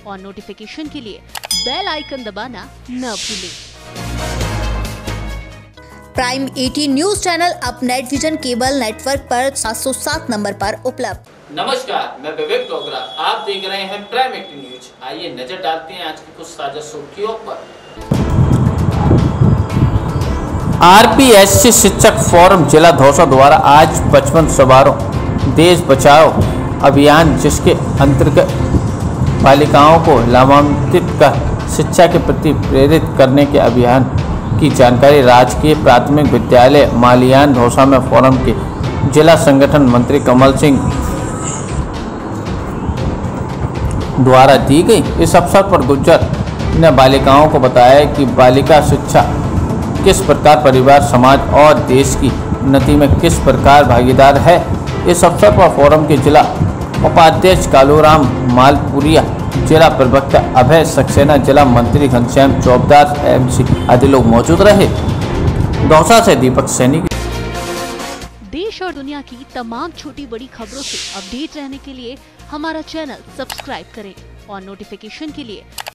और नोटिफिकेशन के लिए बेल आइकन दबाना न भूलें। प्राइम 18 न्यूज चैनल अब नेट विजन केबल नेटवर्क पर 707 नंबर पर उपलब्ध। नमस्कार, मैं विवेक डोगरा। आप देख रहे हैं प्राइम 18 न्यूज। आइए नजर डालते हैं आज की कुछ ताजा सुर्खियों पर। आरपीएससी शिक्षक फोरम जिला दौसा द्वारा आज बचपन समारोह देश बचाओ अभियान, जिसके अंतर्गत बालिकाओं को लाभान्वित कर शिक्षा के प्रति प्रेरित करने के अभियान की जानकारी राजकीय प्राथमिक विद्यालय मालियान दौसा में फोरम के जिला संगठन मंत्री कमल सिंह द्वारा दी गई। इस अवसर पर गुज्जर ने बालिकाओं को बताया कि बालिका शिक्षा किस प्रकार परिवार, समाज और देश की उन्नति में किस प्रकार भागीदार है। इस अवसर पर फोरम के जिला उपाध्यक्ष कालूराम मालपुरिया, जिला प्रवक्ता अभय सक्सेना, जिला मंत्री घनश्याम चौबदार एमसी आदि लोग मौजूद रहे। दौसा से दीपक सैनी। देश और दुनिया की तमाम छोटी बड़ी खबरों से अपडेट रहने के लिए हमारा चैनल सब्सक्राइब करें और नोटिफिकेशन के लिए